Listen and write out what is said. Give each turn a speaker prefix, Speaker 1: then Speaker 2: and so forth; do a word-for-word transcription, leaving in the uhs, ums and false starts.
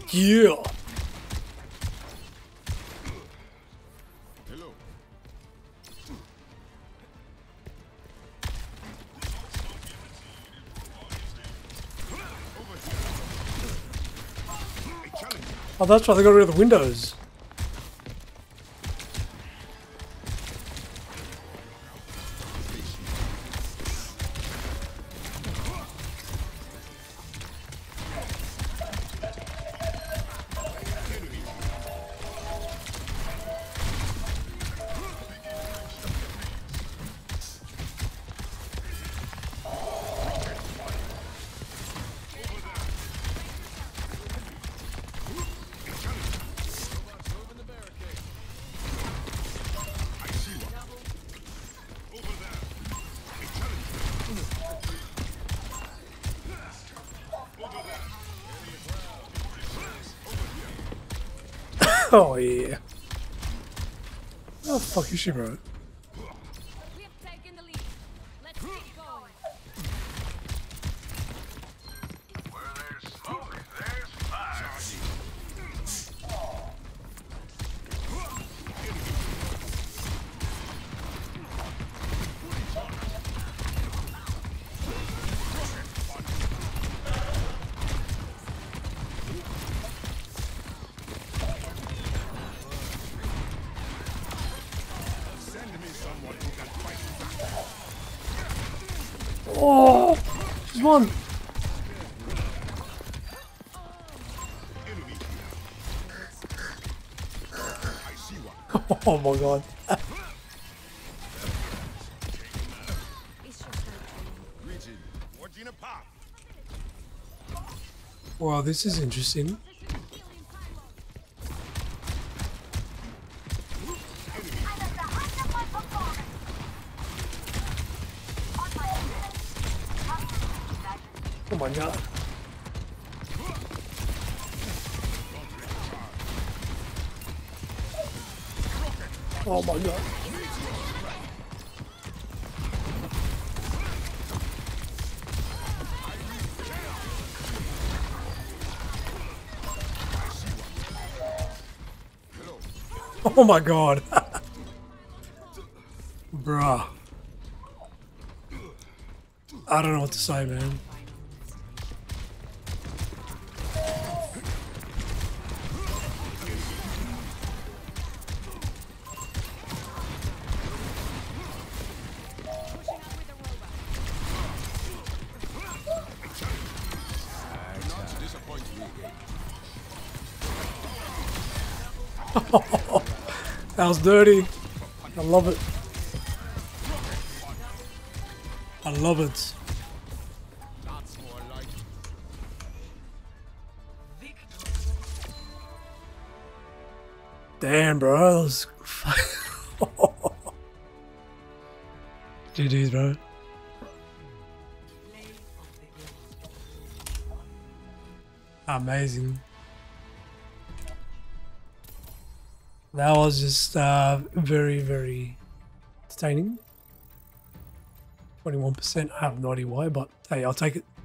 Speaker 1: Yeah.
Speaker 2: Hello.
Speaker 1: Oh, that's why they got rid of the windows. Oh yeah. Oh fuck is she, bro?
Speaker 3: We have taken the lead. Let's keep going.
Speaker 4: Where there's smoke, there's fire.
Speaker 1: Oh, she's won. Oh my god. Wow, this is interesting. Oh my god. Oh my god. Oh my god. Bruh. I don't know what to say, man. That was dirty. I love it. I love it. Damn, bro. That was G G's, bro. Amazing. That was just uh, very, very entertaining. twenty-one percent. I have no idea why, but hey, I'll take it.